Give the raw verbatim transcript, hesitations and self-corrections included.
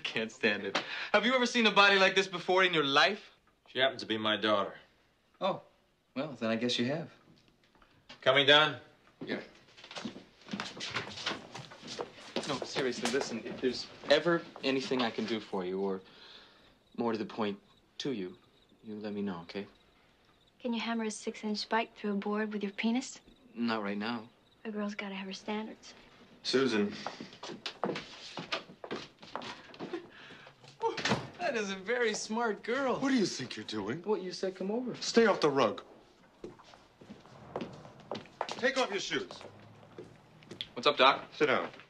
can't stand it. Have you ever seen a body like this before in your life? She happens to be my daughter. Oh, well, then I guess you have. Coming down? Yeah. No, seriously, listen. If there's ever anything I can do for you, or more to the point, to you, you let me know, okay? Can you hammer a six-inch spike through a board with your penis? Not right now. A girl's got to have her standards. Susan. That is a very smart girl. What do you think you're doing? What, you said come over. Stay off the rug. Take off your shoes. What's up, Doc? Sit down.